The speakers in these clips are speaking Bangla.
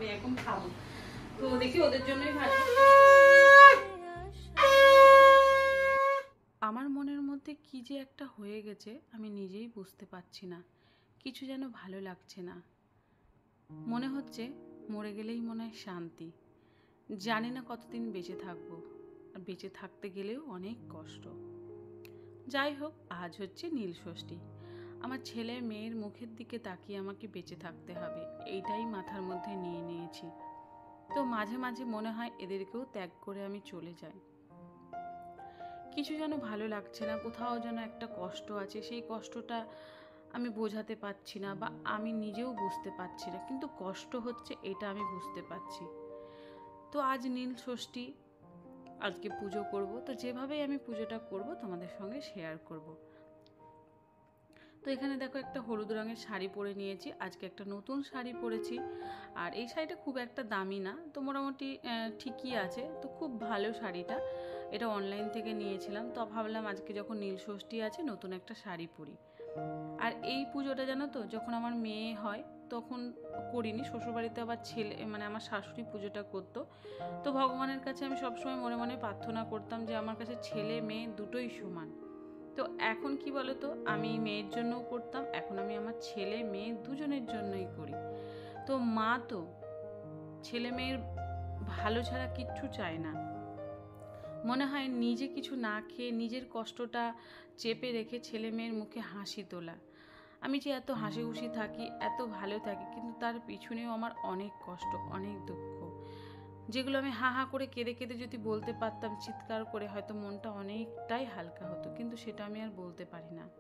আমি এখন খাবো। তো দেখি ওদের জন্যই ভাজি। আমার মনের মধ্যে কি যে একটা হয়ে গেছে আমি নিজেই বুঝতে পারছি না। কিছু যেন ভালো লাগছে না। মনে হচ্ছে মরে গেলেই মনে হয় শান্তি। জানি না কতদিন বেঁচে থাকবো, আর বেঁচে থাকতে গেলেও অনেক কষ্ট। যাই হোক, আজ হচ্ছে নীলষষ্ঠী। আমার ছেলে মেয়ের মুখের দিকে তাকিয়ে আমাকে বেঁচে থাকতে হবে, এইটাই মাথার মধ্যে নিয়ে নিয়েছি। তো মাঝে মাঝে মনে হয় এদেরকেও ত্যাগ করে আমি চলে যাই। কিছু যেন ভালো লাগছে না, কোথাও যেন একটা কষ্ট আছে, সেই কষ্টটা আমি বোঝাতে পারছি না, বা আমি নিজেও বুঝতে পারছি না, কিন্তু কষ্ট হচ্ছে এটা আমি বুঝতে পারছি। তো আজ নীল ষষ্ঠী, আজকে পুজো করব। তো যেভাবেই আমি পুজোটা করব তোমাদের সঙ্গে শেয়ার করব। তো এখানে দেখো একটা হলুদ রঙের শাড়ি পরে নিয়েছি, আজকে একটা নতুন শাড়ি পরেছি। আর এই শাড়িটা খুব একটা দামি না, তো মোটামুটি ঠিকই আছে। তো খুব ভালো শাড়িটা, এটা অনলাইন থেকে নিয়েছিলাম। তো ভাবলাম আজকে যখন নীলষষ্ঠী আছে নতুন একটা শাড়ি পরি। আর এই পুজোটা জানো তো, যখন আমার মেয়ে হয় তখন করিনি, শ্বশুরবাড়িতে আবার ছেলে মানে আমার শাশুড়ি পুজোটা করতো। তো ভগবানের কাছে আমি সবসময় মনে মনে প্রার্থনা করতাম যে আমার কাছে ছেলে মেয়ে দুটোই সমান। তো এখন কি বলতো, আমি মেয়ের জন্যও করতাম, এখন আমি আমার ছেলে মেয়ে দুজনের জন্যই করি। তো মা তো ছেলে মেয়ের ভালো ছাড়া কিচ্ছু চায় না। মনে হয় নিজে কিছু না খেয়ে নিজের কষ্টটা চেপে রেখে ছেলে মেয়ের মুখে হাসি তোলা। আমি যে এত হাসি খুশি থাকি, এত ভালো থাকি, কিন্তু তার পিছনেও আমার অনেক কষ্ট, অনেক দুঃখ, যেগুলো আমি হা হা করে কেঁদে কেঁদে যদি বলতে পারতাম, চিৎকার করে, হয়তো মনটা অনেকটাই হালকা হতো, কিন্তু সেটা আমি আর বলতে পারি না।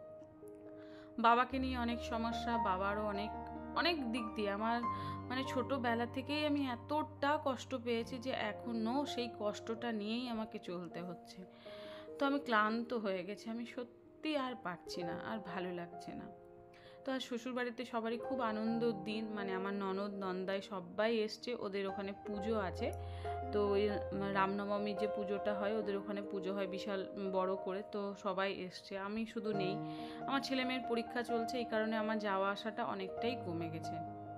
বাবাকে নিয়ে অনেক সমস্যা, বাবারও অনেক অনেক দিক দিয়ে আমার মানে ছোটোবেলা থেকেই আমি এতটা কষ্ট পেয়েছি যে এখনও সেই কষ্টটা নিয়েই আমাকে চলতে হচ্ছে। তো আমি ক্লান্ত হয়ে গেছি, আমি সত্যি আর পারছি না, আর ভালো লাগছে না। তো আর শ্বশুরবাড়িতে সবারই খুব আনন্দর দিন, মানে আমার ননদ নন্দাই সবাই এসছে, ওদের ওখানে পুজো আছে। তো ওই রামনবমী যে পুজোটা হয়, ওদের ওখানে পুজো হয় বিশাল বড় করে, তো সবাই এসছে, আমি শুধু নেই। আমার ছেলে মেয়ের পরীক্ষা চলছে, এই কারণে আমার যাওয়া আসাটা অনেকটাই কমে গেছে।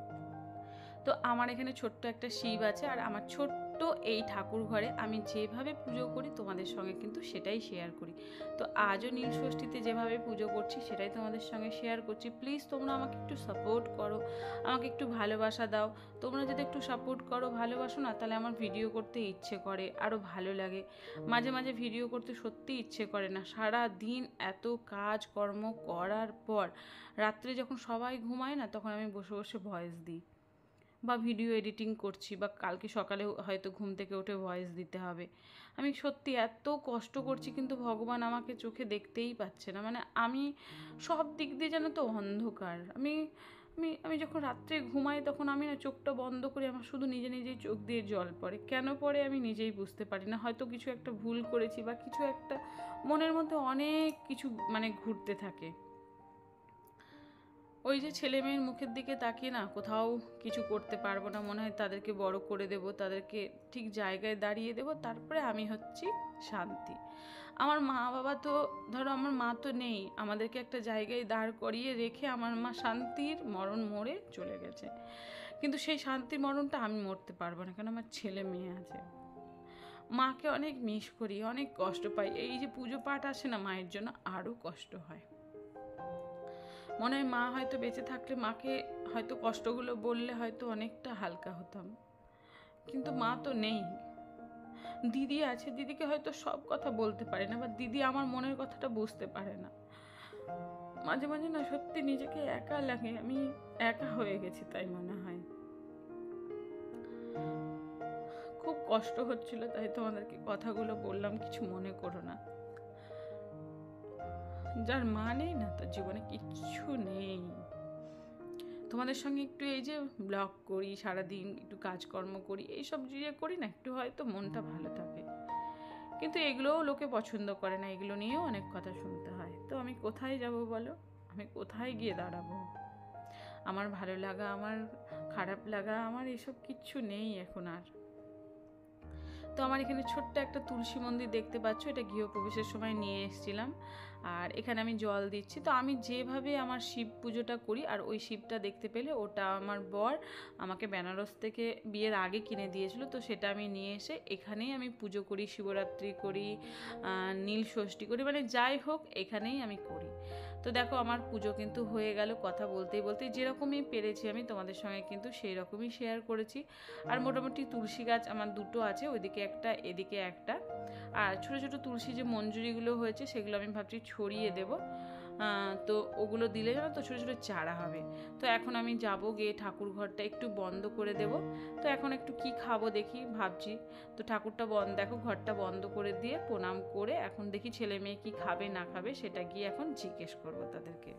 তো আমার এখানে ছোট্ট একটা শিব আছে, আর আমার ছোট্ট এই ঠাকুর ঘরে আমি যেভাবে পুজো করি তোমাদের সঙ্গে কিন্তু সেটাই শেয়ার করি। তো আজও নীলষষ্ঠীতে যেভাবে পুজো করছি সেটাই তোমাদের সঙ্গে শেয়ার করছি। প্লিজ তোমরা আমাকে একটু সাপোর্ট করো, আমাকে একটু ভালোবাসা দাও। তোমরা যদি একটু সাপোর্ট করো, ভালোবাসো না, তাহলে আমার ভিডিও করতে ইচ্ছে করে, আরও ভালো লাগে। মাঝে মাঝে ভিডিও করতে সত্যি ইচ্ছে করে না, সারা দিন এত কাজ কর্ম করার পর রাত্রে যখন সবাই ঘুমায় না, তখন আমি বসে বসে ভয়েস দিই, বা ভিডিও এডিটিং করছি, বা কালকে সকালে হয়তো ঘুম থেকে উঠে ভয়েস দিতে হবে। আমি সত্যি এত কষ্ট করছি, কিন্তু ভগবান আমাকে চোখে দেখতেই পাচ্ছে না। মানে আমি সব দিক দিয়ে যেন তো অন্ধকার। আমি আমি আমি যখন রাত্রে ঘুমাই তখন আমি না চোখটা বন্ধ করি, আমার শুধু নিজে নিজেই চোখ দিয়ে জল পড়ে। কেন পড়ে আমি নিজেই বুঝতে পারি না। হয়তো কিছু একটা ভুল করেছি, বা কিছু একটা মনের মধ্যে অনেক কিছু মানে ঘুরতে থাকে। ওই যে ছেলে মেয়ের মুখের দিকে তাকিয়ে না কোথাও কিছু করতে পারবো না, মনে হয় তাদেরকে বড় করে দেব, তাদেরকে ঠিক জায়গায় দাঁড়িয়ে দেব, তারপরে আমি হচ্ছি শান্তি। আমার মা বাবা তো, ধরো আমার মা তো নেই, আমাদেরকে একটা জায়গায় দাঁড় করিয়ে রেখে আমার মা শান্তির মরণ মরে চলে গেছে। কিন্তু সেই শান্তির মরণটা আমি মরতে পারবো না, কারণ আমার ছেলে মেয়ে আছে। মাকে অনেক মিস করি, অনেক কষ্ট পাই। এই যে পুজো পাঠ আসে না মায়ের জন্য, আরও কষ্ট হয়। মনে হয় মা হয়তো বেঁচে থাকলে মাকে হয়তো কষ্টগুলো বললে হয়তো অনেকটা হালকা হতাম, কিন্তু মা তো নেই। দিদি আছে, দিদিকে হয়তো সব কথা বলতে পারে না, বা দিদি আমার মনের কথাটা বুঝতে পারে না। মাঝে মাঝে না সত্যি নিজেকে একা লাগে, আমি একা হয়ে গেছি তাই মনে হয়। খুব কষ্ট হচ্ছিল, তাই তোমাদেরকে কথাগুলো বললাম, কিছু মনে করো না। যার মা নেই না, তার জীবনে কিচ্ছু নেই। তোমাদের সঙ্গে একটু এই যে ব্লগ করি, সারাদিন একটু কাজকর্ম করি, এইসব যে করি না, একটু হয়তো মনটা ভালো থাকে, কিন্তু এগুলোও লোকে পছন্দ করে না, এগুলো নিয়েও অনেক কথা শুনতে হয়। তো আমি কোথায় যাব বলো, আমি কোথায় গিয়ে দাঁড়াবো? আমার ভালো লাগা, আমার খারাপ লাগা, আমার এসব কিচ্ছু নেই এখন আর। তো আমার এখানে ছোট্ট একটা তুলসী মন্দির দেখতে পাচ্ছ, এটা গৃহপ্রবেশের সময় নিয়ে এসেছিলাম। আর এখানে আমি জল দিচ্ছি। তো আমি যেভাবে আমার শিব পুজোটা করি, আর ওই শিবটা দেখতে পেলে ওটা আমার বর আমাকে বেনারস থেকে বিয়ের আগে কিনে দিয়েছিল। তো সেটা আমি নিয়ে এসে এখানেই আমি পুজো করি, শিবরাত্রি করি, নীল ষষ্ঠী করি, মানে যাই হোক এখানেই আমি করি। তো দেখো আমার পুজো কিন্তু হয়ে গেল। কথা বলতেই বলতেই যেরকমই পেরেছি আমি তোমাদের সঙ্গে কিন্তু সেই রকমই শেয়ার করেছি। আর মোটামুটি তুলসী গাছ আমার দুটো আছে, ওইদিকে একটা এদিকে একটা। আর ছোটো ছোটো তুলসী যে মঞ্জুরিগুলো হয়েছে সেগুলো আমি ভাবছি ছড়িয়ে দেবো। তো ওগুলো দিলে যেন তো ছোটো ছোটো চারা হবে। তো এখন আমি যাব, গিয়ে ঠাকুর ঘরটা একটু বন্ধ করে দেব। তো এখন একটু কি খাবো দেখি ভাবছি। তো ঠাকুরটা দেখো ঘরটা বন্ধ করে দিয়ে প্রণাম করে এখন দেখি ছেলে মেয়ে কি খাবে না খাবে সেটা গিয়ে এখন জিজ্ঞেস করবো তাদেরকে।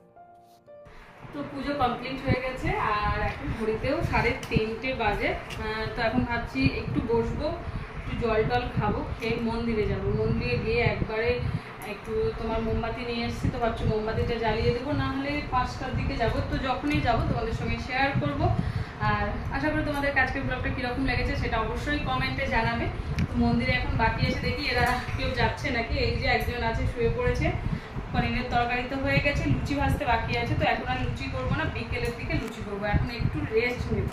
তো পুজো কমপ্লিট হয়ে গেছে আর এখন ঘড়িতেও 3:30 বাজে। তো এখন ভাবছি একটু বসবো, একটু জল টল খাবো, খেয়ে মন্দিরে যাব। মন্দিরে গিয়ে একবারে একটু তোমার মোমবাতি নিয়ে এসেছি, তো ভাবছি মোমবাতিটা জ্বালিয়ে দেবো, না হলে 5টার দিকে যাব। তো যখনই যাব তোমাদের সঙ্গে শেয়ার করব। আর আশা করি তোমাদের আজকের ব্লগটা কীরকম লেগেছে সেটা অবশ্যই কমেন্টে জানাবে। তো মন্দিরে এখন বাকি এসে দেখি এরা কেউ যাচ্ছে নাকি। এই যে একজন আছে শুয়ে পড়েছে। পনিরের তরকারি তো হয়ে গেছে, লুচি ভাজতে বাকি আছে। তো এখন আর লুচি করবো না, বিকেলের দিকে লুচি করবো। এখন একটু রেস্ট নেব।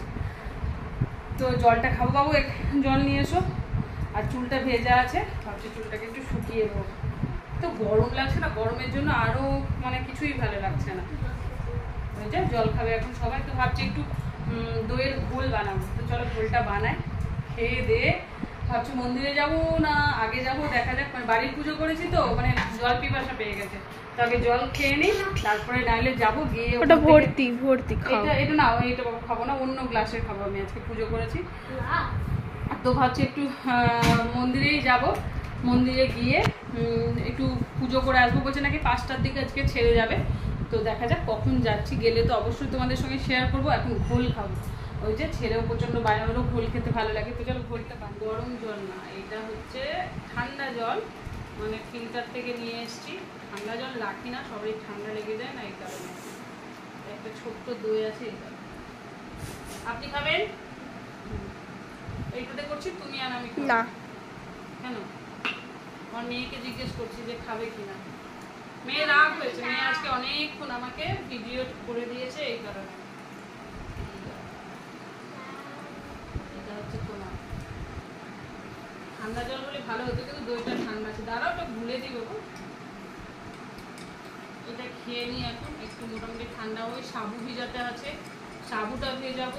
তো জলটা খাবো। বাবু জল নিয়ে এসো। আর চুলটা ভেজা আছে, ভাবছি চুলটাকে একটু শুকিয়ে দেবো। তো গরম লাগছে না, গরমের জন্য আরও মানে কিছুই ভালো লাগছে না। ওই যে জল খাবে এখন সবাই। তো ভাবছি একটু দইয়ের ঘোল বানাবো। তো চলো ঘোলটা বানাই। খেয়ে দিয়ে ভাবছি মন্দিরে যাব না আগে যাব, দেখা যাক। মানে বাড়ির পুজো করেছি তো মানে জল পিপাসা পেয়ে গেছে। তো আগে জল খেয়ে নিই, তারপরে নাইলে যাবো গিয়ে ওটা ভর্তি এটা না, এটা খাবো না, অন্য গ্লাসের খাবো। আমি আজকে পুজো করেছি তো ভাবছি একটু মন্দিরেই যাব। মন্দিরে গিয়ে একটু পুজো করে আসবো। বলছে নাকি 5টার দিকে আজকে ছেড়ে যাবে। তো দেখা যাক কখন যাচ্ছি। গেলে তো অবশ্যই তোমাদের সঙ্গে শেয়ার করবো। এখন ঘোল খাবো। ওই যে ছেলেও প্রচণ্ড বায়নারও ঘোল খেতে ভালো লাগে। তো চলো ঘোলটা গরম জল না, এটা হচ্ছে ঠান্ডা জল, মানে ফিল্টার থেকে নিয়ে এসেছি। ঠান্ডা জল রাখি না, সবাই ঠান্ডা লেগে যায় না, এই কারণে। একটা ছোট্ট দই আছে, এই কারণে। আপনি খাবেন? এইটাতে করছি, তুমি আর আমি না। কেন? আমার মেয়েকে জিজ্ঞেস করছি যে খাবে কিনা। মেয়ে রাগ হয়েছে, মেয়ে আজকে অনেকক্ষণ আমাকে ভিডিও করে দিয়েছে, এই কারণে। এটা হচ্ছে তোমার ঠান্ডা জল হলে ভালো হতো, কিন্তু দইটা ঠান্ডা আছে। দাঁড়াও, ওটা ভুলে দিই বাবু। এটা খেয়ে নিই এখন, একটু মোটামুটি ঠান্ডা হয়ে। সাবু ভিজাতে আছে, সাবুটা ভেজাবো।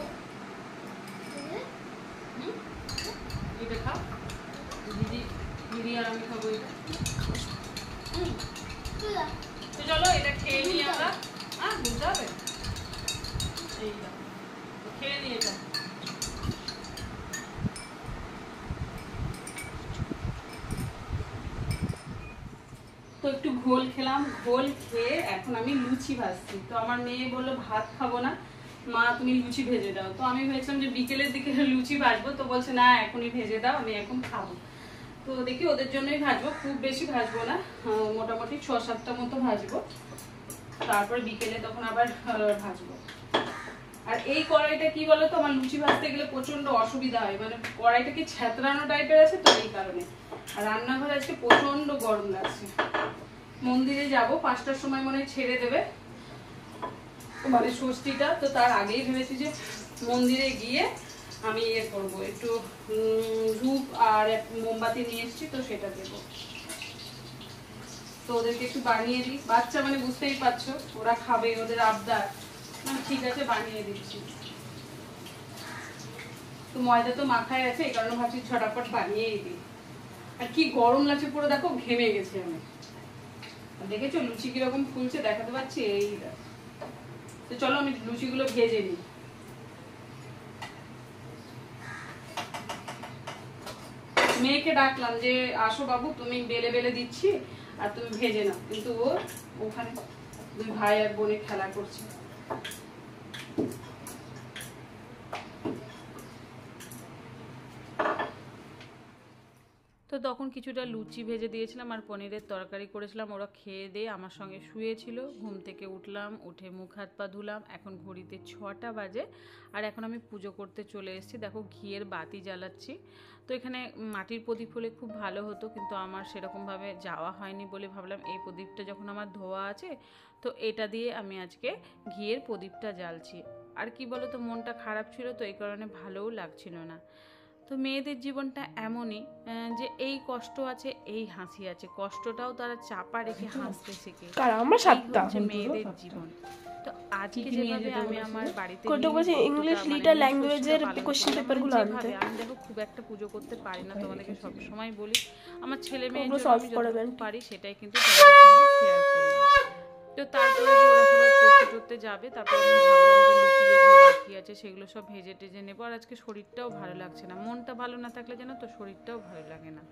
এটা খাও দিদি, দিদি আর আমি খাবো এটা। তো চলো এটা খেয়ে নিই আমরা। বুঝতে হবে, এইটা খেয়ে নিই এটা। তো একটু ঘোল খেলাম, ঘোল খেয়ে এখন আমি লুচি ভাজছি। তো আমার মেয়ে বললো ভাত খাবো না মা, তুমি লুচি ভেজে দাও। তো আমি ভেবেছিলাম যে বিকেলের দিকে লুচি ভাজবো, তো বলছে না এখনই ভেজে দাও, আমি এখন খাবো। তো দেখি ওদের জন্যই ভাজবো, খুব বেশি ভাজবো না, মোটামুটি 6-7টা মতো ভাজবো। তারপরে বিকেলে তখন আবার ভাজবো। আর এই কড়াইটা কি বলতো, আমার লুচি ভাজতে গেলে প্রচন্ড অসুবিধা হয়, মানে কড়াইটা কি ছ্যাঁতরানো টাইপের আছে, তো এই কারণে। আর রান্নাঘরে আজকে প্রচন্ড গরম লাগছে। মন্দিরে যাব 5টার সময় মনে হয় ছেড়ে দেবে মানে ষষ্ঠীটা। তো তার আগেই ভেবেছি যে মন্দিরে গিয়ে আমি করবো, একটু ধূপ আর মোমবাতি নিয়ে এসেছি, তো সেটা দেবো। তো ওদেরকে একটু বানিয়ে দিই। বাচ্চা মানে বুঝতেই পারছো, ওরা খাবে, ওদের আবদার। ঠিক আছে, বানিয়ে দিচ্ছি। তো ময়দা তো মাখায় আছে, এই কারণে ভাবছি ঝটাপট বানিয়েই দিই। আর কি গরম লাগছে, পুরো দেখো ঘেমে গেছে আমি। দেখেছো লুচি কিরকম ফুলছে, দেখাতে পাচ্ছি, এই। তো চলো আমি লুচিগুলো ভেজে নিই। মেয়েকে ডাকলাম যে আসো বাবু, তুমি বেলে বেলে দিচ্ছি আর তুমি ভেজে নাও, কিন্তু ও ওখানে দুই ভাই আর বোনে খেলা করছে। তো তখন কিছুটা লুচি ভেজে দিয়েছিলাম আর পনিরের তরকারি করেছিলাম। ওরা খেয়ে দিয়ে আমার সঙ্গে শুয়েছিল। ঘুম থেকে উঠলাম, উঠে মুখ হাত পা ধুলাম। এখন ঘড়িতে 6টা বাজে আর এখন আমি পুজো করতে চলে এসেছি। দেখো ঘিয়ের বাতি জ্বালাচ্ছি। তো এখানে মাটির প্রদীপ হলে খুব ভালো হতো, কিন্তু আমার সেরকমভাবে যাওয়া হয়নি বলে ভাবলাম এই প্রদীপটা যখন আমার ধোয়া আছে তো এটা দিয়ে আমি আজকে ঘিয়ের প্রদীপটা জ্বালছি। আর কি বলো তো, মনটা খারাপ ছিল তো এই কারণে ভালোও লাগছিল না। তো মেয়েদের জীবনটা এমনই, যে এই কষ্ট আছে এই হাসি আছে, কষ্টটাও তারা চাপা রেখে হাসতে শেখে। এই হচ্ছে মেয়েদের জীবন। তো আজকে যেভাবে আমি আমার বাড়িতে ইংলিশ লিটার ল্যাঙ্গুয়েজের কোশ্চেন পেপারগুলো আনতে, আমি দেখো খুব একটা পুজো করতে পারি না, তোমাদেরকে সবসময় বলি আমার ছেলে মেয়ে পারি সেটাই কিন্তু শেয়ার করলাম। তো তারপরে যে ওরা সবাই পড়তে টড়তে যাবে, তারপরে আমি ভাবলাম যে লুচি যেগুলো বাকি আছে সেগুলো সব ভেজে টেজে নেবো। আর আজকে শরীরটাও ভালো লাগছে না, মনটা ভালো না থাকলে যেন তো শরীরটাও ভালো লাগে না।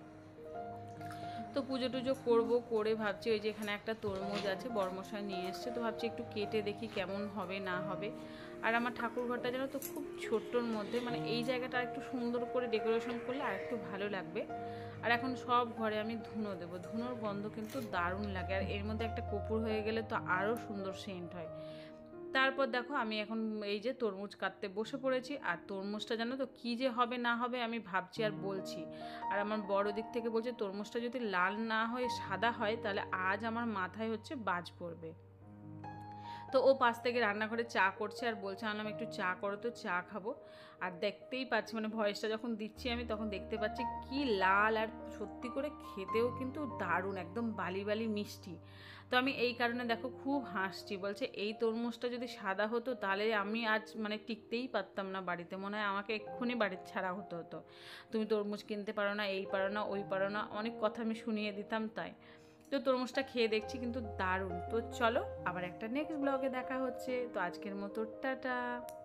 তো পুজো টুজো করবো, করে ভাবছি ওই যে এখানে একটা তরমুজ আছে বড়মশাই নিয়ে এসছে, তো ভাবছি একটু কেটে দেখি কেমন হবে না হবে। আর আমার ঠাকুর ঘরটা যেন তো খুব ছোট্টর মধ্যে, মানে এই জায়গাটা একটু সুন্দর করে ডেকোরেশন করলে আর একটু ভালো লাগবে। আর এখন সব ঘরে আমি ধুনো দেবো, ধুনোর গন্ধ কিন্তু দারুণ লাগে, আর এর মধ্যে একটা কপুর হয়ে গেলে তো আরও সুন্দর সেন্ট হয়। তারপর দেখো আমি এখন এই যে তরমুজ কাটতে বসে পড়েছি, আর তরমুজটা জানো তো কী যে হবে না হবে আমি ভাবছি আর বলছি। আর আমার বড় দিক থেকে বলছে তরমুজটা যদি লাল না হয়ে সাদা হয় তাহলে আজ আমার মাথায় হচ্ছে বাজ পড়বে। তো ও পাশ থেকে রান্নাঘরে চা করছে আর বলছে আনলাম একটু চা করো, তো চা খাবো। আর দেখতেই পাচ্ছি, মানে ভয়েসটা যখন দিচ্ছি আমি তখন দেখতে পাচ্ছি কি লাল, আর সত্যি করে খেতেও কিন্তু দারুণ, একদম বালি বালি মিষ্টি। তো আমি এই কারণে দেখো খুব হাসছি, বলছে এই তরমুজটা যদি সাদা হতো তাহলে আমি আজ মানে টিকতেই পারতাম না বাড়িতে, মনে হয় আমাকে এক্ষুনি বাড়ির ছাড়া হতো। তুমি তরমুজ কিনতে পারো না, এই পারো না, ওই পারো না, অনেক কথা আমি শুনিয়ে দিতাম। তাই তো তরমুজটা খেয়ে দেখছি কিন্তু দারুণ। তো চলো আবার একটা নেক্সট ব্লগে দেখা হচ্ছে। তো আজকের মতো টাটা।